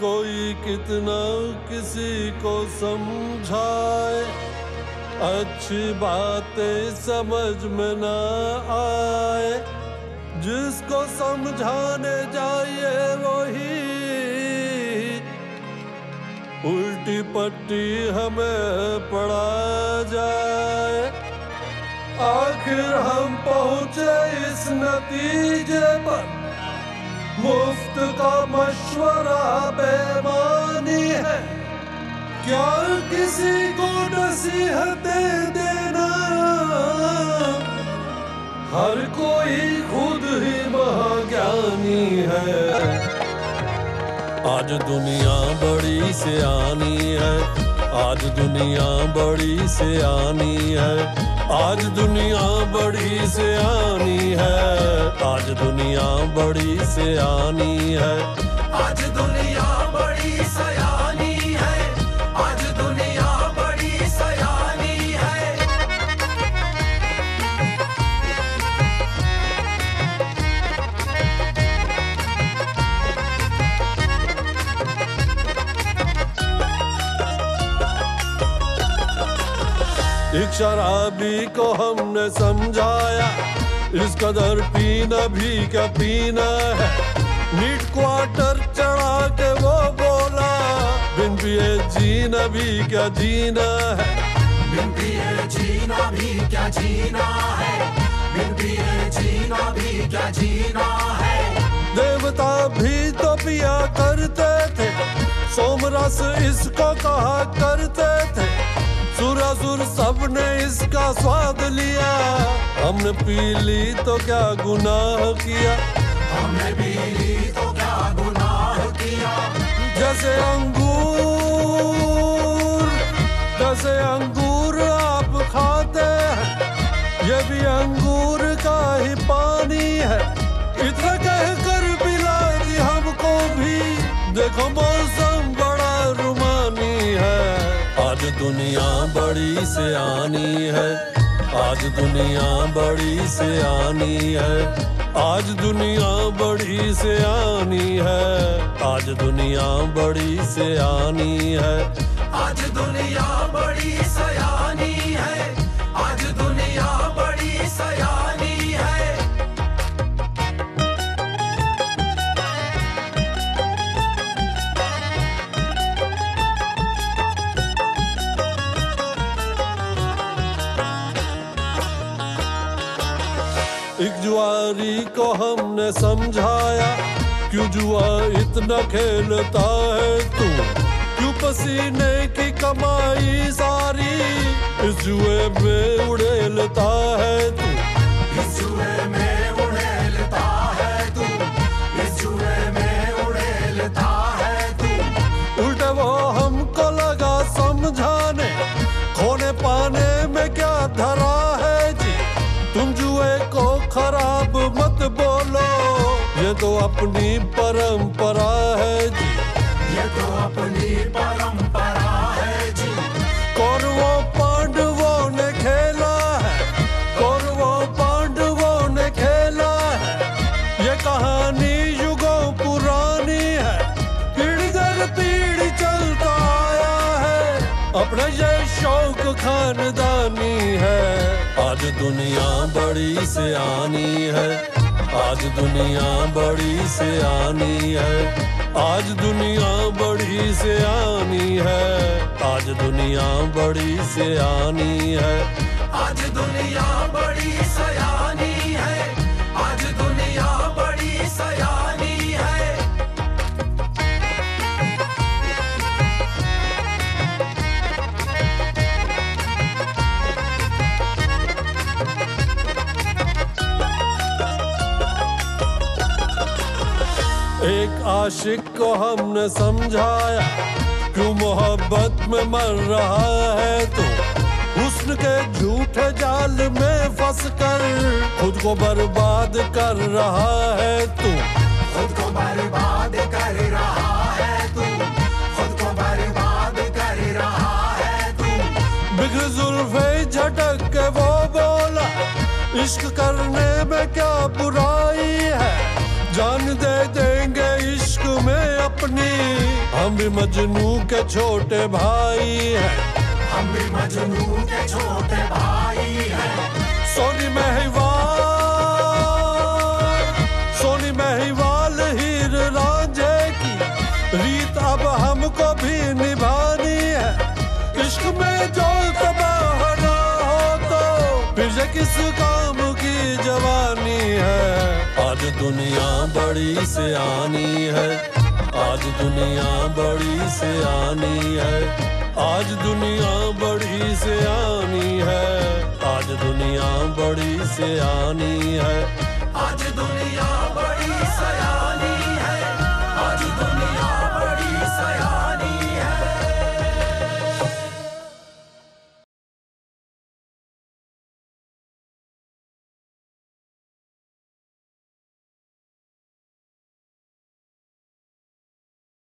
कोई कितना किसी को समझाए, अच्छी बातें समझ में ना आए, जिसको समझाने जाइए वही उल्टी पट्टी हमें पड़ा जाए। आखिर हम पहुंचे इस नतीजे पर, मुफ्त का मशवरा बेमानी है। क्या किसी को नसीहतें देना, हर कोई खुद ही महाज्ञानी है। आज दुनिया बड़ी सियानी है, आज दुनिया बड़ी सियानी है, आज दुनिया बड़ी सियानी है, आज दुनिया बड़ी सियानी है, आज दुनिया बड़ी सयानी है, आज दुनिया बड़ी सयानी है। एक शराबी को हमने समझाया, इस कदर पीना भी क्या पीना है। नीट क्वार्टर चढ़ा के वो बोला, बिन पिए जीना भी क्या जीना है। बिन पिए जीना भी क्या जीना है, बिन पिए जीना भी क्या जीना है। देवता भी तो पिया करते थे, सोमरस इसको कहा करते थे। सुरासुर सबने इसका स्वाद लिया, हमने पी ली तो क्या गुनाह किया, हमने पी ली तो क्या गुनाह किया। जैसे अंगूर आप खाते हैं, ये भी अंगूर का ही पानी है। इतना कहकर पिला दी हमको भी, देखो मौसम बड़ा रुमानी है। आज दुनिया बड़ी सियानी है, आज दुनिया बड़ी सियानी है, आज दुनिया बड़ी सियानी है, आज दुनिया बड़ी सियानी है, आज दुनिया बड़ी सयानी है, आज दुनिया बड़ी सयानी है। एक जुआरी को हमने समझाया, क्यों जुआ इतना खेलता है तू, क्यों पसीने की कमाई सारी इस जुए में उड़ेलता है तू। इस जुए में उड़ेलता है तू, इस जुए में उड़ेलता है तू। उल्टे वो हमको लगा समझाने, खोने पाने में क्या धरा है जी। तुम जुए को खराब मत बोलो, ये तो अपनी परंपरा है जी, ये तो अपनी परंपरा है जी। कौरवों पांडवों ने खेला है, कौरवों पांडवों ने खेला है, ये कहानी युगों पुरानी है, पीढ़ी दर पीढ़ी चलता आया है, अपना ये शौक खानदानी है। आज दुनिया बड़ी सियानी है, आज दुनिया बड़ी सियानी है, आज दुनिया बड़ी सियानी है, आज दुनिया बड़ी सियानी है, आज दुनिया बड़ी सयानी है, आज दुनिया बड़ी सयानी है। एक आशिक को हमने समझाया, क्यों मोहब्बत में मर रहा है तू, हुस्न के झूठे जाल में फंस कर खुद को बर्बाद कर रहा है तू। खुद को बर्बाद कर रहा है तू, खुद को बर्बाद कर रहा है तू। बिखर जुल्फे झटक के वो बोला, इश्क करने में क्या बुराई है, जान दे देंगे इश्क में अपनी, हम भी मजनू के छोटे भाई हैं, हम भी मजनू के छोटे भाई हैं। सोनी महिवाल हीर रांझे की रीत अब हमको भी निभानी है। इश्क में जो तबाह ना हो तो फिर ये किस काम की जवानी है। आज दुनिया बड़ी सियानी है, आज दुनिया बड़ी सियानी है, आज दुनिया बड़ी सियानी है, आज दुनिया बड़ी सियानी है, आज दुनिया बड़ी सयानी है, आज दुनिया बड़ी सयानी